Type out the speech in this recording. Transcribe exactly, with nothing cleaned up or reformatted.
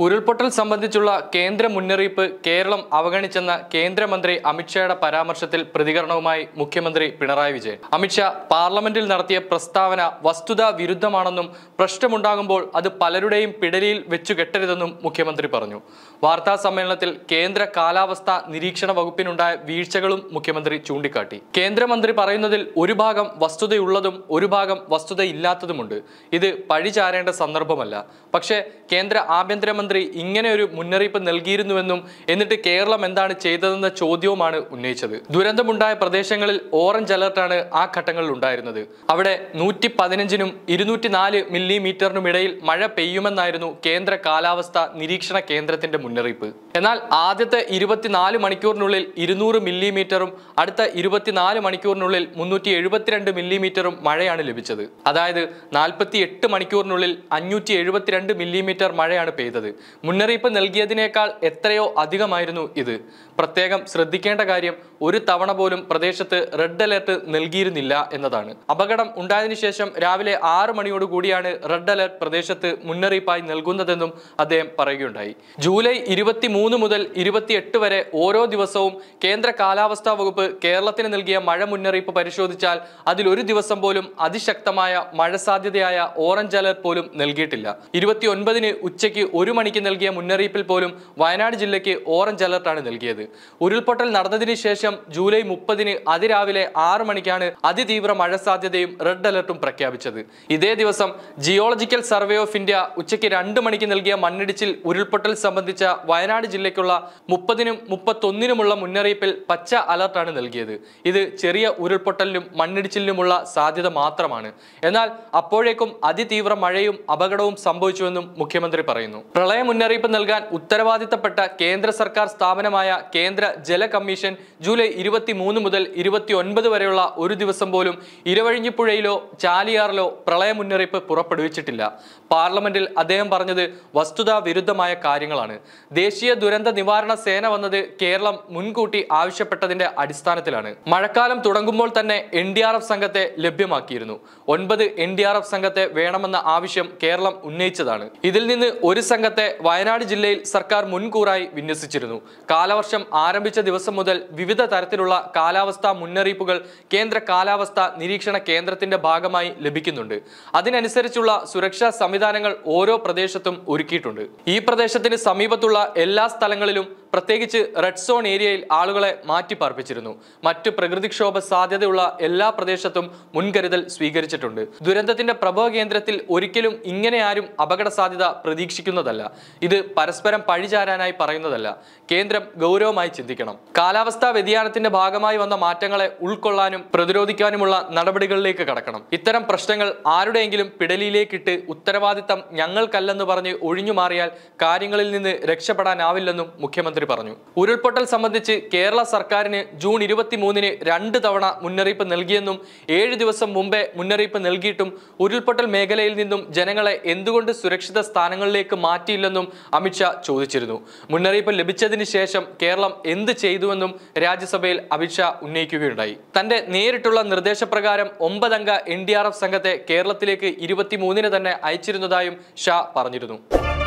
ഉരുൾപൊട്ടൽ സംബന്ധിച്ചുള്ള കേന്ദ്ര മുന്നറിയിപ്പ് കേരളം അവഗണിച്ചെന്ന കേന്ദ്രമന്ത്രി അമിത്ഷായുടെ പരാമർശത്തിൽ പ്രതികരണവുമായി മുഖ്യമന്ത്രി പിണറായി വിജയൻ. അമിത്ഷാ പാർലമെന്റിൽ നടത്തിയ പ്രസ്താവന വസ്തുതാ വിരുദ്ധമാണെന്നും പ്രശ്നമുണ്ടാകുമ്പോൾ അത് പലരുടെയും പിടലിയിൽ വെച്ചുകെട്ടരുതെന്നും മുഖ്യമന്ത്രി പറഞ്ഞു. വാർത്താ സമ്മേളനത്തിൽ കേന്ദ്ര കാലാവസ്ഥാ നിരീക്ഷണ വകുപ്പിനുണ്ടായ വീഴ്ചകളും മുഖ്യമന്ത്രി ചൂണ്ടിക്കാട്ടി. കേന്ദ്രമന്ത്രി പറയുന്നതിൽ ഒരു ഭാഗം വസ്തുതയുള്ളതും ഒരു ഭാഗം വസ്തുതയില്ലാത്തതുമുണ്ട്. ഇത് പഴിചാരേണ്ട സന്ദർഭമല്ല. പക്ഷേ കേന്ദ്ര ആഭ്യന്തരമന്ത്രി ഇങ്ങനെ ഒരു മുന്നറിയിപ്പ് നൽകിയിരുന്നുവെന്നും എന്നിട്ട് കേരളം എന്താണ് ചെയ്തതെന്ന ചോദ്യവുമാണ് ഉന്നയിച്ചത്. ദുരന്തമുണ്ടായ പ്രദേശങ്ങളിൽ ഓറഞ്ച് അലർട്ടാണ് ആ ഘട്ടങ്ങളിൽ ഉണ്ടായിരുന്നത്. അവിടെ നൂറ്റി പതിനഞ്ചിനും ഇരുന്നൂറ്റി നാല് മില്ലിമീറ്ററിനും ഇടയിൽ മഴ പെയ്യുമെന്നായിരുന്നു കേന്ദ്ര കാലാവസ്ഥാ നിരീക്ഷണ കേന്ദ്രത്തിന്റെ മുന്നറിയിപ്പ്. എന്നാൽ ആദ്യത്തെ ഇരുപത്തിനാല് മണിക്കൂറിനുള്ളിൽ ഇരുന്നൂറ് മില്ലിമീറ്ററും അടുത്ത ഇരുപത്തിനാല് മണിക്കൂറിനുള്ളിൽ മുന്നൂറ്റി എഴുപത്തിരണ്ട് മില്ലിമീറ്ററും മഴയാണ് ലഭിച്ചത്. അതായത് നാൽപ്പത്തി എട്ട് മണിക്കൂറിനുള്ളിൽ അഞ്ഞൂറ്റി എഴുപത്തിരണ്ട് മില്ലിമീറ്റർ മഴയാണ് പെയ്തത്. മുന്നറിയിപ്പ് നൽകിയതിനേക്കാൾ എത്രയോ അധികമായിരുന്നു ഇത്. പ്രത്യേകം ശ്രദ്ധിക്കേണ്ട കാര്യം ഒരു തവണ പോലും പ്രദേശത്ത് റെഡ് അലർട്ട് നൽകിയിരുന്നില്ല എന്നതാണ്. അപകടം ഉണ്ടായതിനു ശേഷം രാവിലെ ആറ് മണിയോട് കൂടിയാണ് റെഡ് അലർട്ട് പ്രദേശത്ത് മുന്നറിയിപ്പായി നൽകുന്നതെന്നും അദ്ദേഹം പറയുകയുണ്ടായി. ജൂലൈ ഇരുപത്തി മൂന്ന് മുതൽ ഇരുപത്തിയെട്ട് വരെ ഓരോ ദിവസവും കേന്ദ്ര കാലാവസ്ഥാ വകുപ്പ് കേരളത്തിന് നൽകിയ മഴ മുന്നറിയിപ്പ് പരിശോധിച്ചാൽ അതിൽ ഒരു ദിവസം പോലും അതിശക്തമായ മഴ സാധ്യതയായ ഓറഞ്ച് അലർട്ട് പോലും നൽകിയിട്ടില്ല. ഇരുപത്തി ഒൻപതിന് ഉച്ചയ്ക്ക് ഒരു മണിക്ക് നൽകിയ മുന്നറിയിപ്പിൽ പോലും വയനാട് ജില്ലയ്ക്ക് ഓറഞ്ച് അലർട്ടാണ് നൽകിയത്. ഉരുൾപൊട്ടൽ നടന്നതിന് ശേഷം ജൂലൈ മുപ്പതിന് അതിരാവിലെ ആറ് മണിക്കാണ് അതിതീവ്ര മഴ സാധ്യതയും റെഡ് അലർട്ടും പ്രഖ്യാപിച്ചത്. ഇതേ ദിവസം ജിയോളജിക്കൽ സർവേ ഓഫ് ഇന്ത്യ ഉച്ചയ്ക്ക് രണ്ട് മണിക്ക് നൽകിയ മണ്ണിടിച്ചിൽ ഉരുൾപൊട്ടൽ സംബന്ധിച്ച വയനാട് ജില്ലയ്ക്കുള്ള മുപ്പതിനും മുപ്പത്തൊന്നിനുമുള്ള മുന്നറിയിപ്പിൽ പച്ച അലർട്ടാണ് നൽകിയത്. ഇത് ചെറിയ ഉരുൾപൊട്ടലിനും മണ്ണിടിച്ചിലിനുമുള്ള സാധ്യത മാത്രമാണ്. എന്നാൽ അപ്പോഴേക്കും അതിതീവ്ര മഴയും അപകടവും സംഭവിച്ചുവെന്നും മുഖ്യമന്ത്രി പറയുന്നു. പ്രളയ മുന്നറിയിപ്പ് നൽകാൻ ഉത്തരവാദിത്തപ്പെട്ട കേന്ദ്ര സർക്കാർ സ്ഥാപനമായ കേന്ദ്ര ജല കമ്മീഷൻ ജൂലൈ ഇരുപത്തി മൂന്ന് മുതൽ ഇരുപത്തി ഒൻപത് വരെയുള്ള ഒരു ദിവസം പോലും ഇരവഴിഞ്ഞിപ്പുഴയിലോ ചാലിയാറിലോ പ്രളയ മുന്നറിയിപ്പ് പുറപ്പെടുവിച്ചിട്ടില്ല. പാർലമെന്റിൽ അദ്ദേഹം പറഞ്ഞത് വസ്തുതാ വിരുദ്ധമായ കാര്യങ്ങളാണ്. ദേശീയ ദുരന്ത നിവാരണ സേന വന്നത് കേരളം മുൻകൂട്ടി ആവശ്യപ്പെട്ടതിന്റെ അടിസ്ഥാനത്തിലാണ്. മഴക്കാലം തുടങ്ങുമ്പോൾ തന്നെ എൻ ഡി ആർ എഫ് സംഘത്തെ ലഭ്യമാക്കിയിരുന്നു. ഒൻപത് എൻ ഡി ആർ എഫ് സംഘത്തെ വേണമെന്ന ആവശ്യം കേരളം ഉന്നയിച്ചതാണ്. ഇതിൽ നിന്ന് ഒരു സംഘത്തെ വയനാട് ജില്ലയിൽ സർക്കാർ മുൻകൂറായി വിന്യസിച്ചിരുന്നു. കാലവർഷം ആരംഭിച്ച ദിവസം മുതൽ വിവിധ തരത്തിലുള്ള കാലാവസ്ഥാ മുന്നറിയിപ്പുകൾ കേന്ദ്ര കാലാവസ്ഥാ നിരീക്ഷണ കേന്ദ്രത്തിന്റെ ഭാഗമായി ലഭിക്കുന്നുണ്ട്. അതിനനുസരിച്ചുള്ള സുരക്ഷാ സംവിധാനങ്ങൾ ഓരോ പ്രദേശത്തും ഒരുക്കിയിട്ടുണ്ട്. ഈ പ്രദേശത്തിന് സമീപത്തുള്ള എല്ലാ സ്ഥലങ്ങളിലും പ്രത്യേകിച്ച് റെഡ് സോൺ ഏരിയയിൽ ആളുകളെ മാറ്റിപ്പാർപ്പിച്ചിരുന്നു. മറ്റു പ്രകൃതിക്ഷോഭ സാധ്യതയുള്ള എല്ലാ പ്രദേശത്തും മുൻകരുതൽ സ്വീകരിച്ചിട്ടുണ്ട്. ദുരന്തത്തിന്റെ പ്രഭവ കേന്ദ്രത്തിൽ ഒരിക്കലും ഇങ്ങനെ ആരും അപകട സാധ്യത പ്രതീക്ഷിക്കുന്നതല്ല. ഇത് പരസ്പരം പഴിചാരാനായി പറയുന്നതല്ല. കേന്ദ്രം ഗൗരവമായി ചിന്തിക്കണം. കാലാവസ്ഥാ വ്യതിയാനത്തിന്റെ ഭാഗമായി വന്ന മാറ്റങ്ങളെ ഉൾക്കൊള്ളാനും പ്രതിരോധിക്കാനുമുള്ള നടപടികളിലേക്ക് കടക്കണം. ഇത്തരം പ്രശ്നങ്ങൾ ആരുടെയെങ്കിലും പിടലിയിലേക്കിട്ട് ഉത്തരവാദിത്തം ഞങ്ങൾക്കല്ലെന്ന് പറഞ്ഞ് ഒഴിഞ്ഞു മാറിയാൽ കാര്യങ്ങളിൽ നിന്ന് രക്ഷപ്പെടാനാവില്ലെന്നും മുഖ്യമന്ത്രി പറഞ്ഞു. ഉരുൾപൊട്ടൽ സംബന്ധിച്ച് കേരള സർക്കാരിന് ജൂൺ ഇരുപത്തി മൂന്നിന് രണ്ട് തവണ മുന്നറിയിപ്പ് നൽകിയെന്നും ഏഴ് ദിവസം മുമ്പേ മുന്നറിയിപ്പ് നൽകിയിട്ടും ഉരുൾപൊട്ടൽ മേഖലയിൽ നിന്നും ജനങ്ങളെ എന്തുകൊണ്ട് സുരക്ഷിത സ്ഥാനങ്ങളിലേക്ക് മാറ്റിയില്ലെന്നും അമിത്ഷാ ചോദിച്ചിരുന്നു. മുന്നറിയിപ്പ് ലഭിച്ചതിന് ശേഷം കേരളം എന്ത് ചെയ്തുവെന്നും രാജ്യസഭയിൽ അമിത്ഷാ ഉന്നയിക്കുകയുണ്ടായി. തന്റെ നേരിട്ടുള്ള നിർദ്ദേശപ്രകാരം ഒമ്പതംഗ എൻ ഡി ആർ എഫ് സംഘത്തെ കേരളത്തിലേക്ക് ഇരുപത്തി മൂന്നിന് തന്നെ അയച്ചിരുന്നതായും ഷാ പറഞ്ഞിരുന്നു.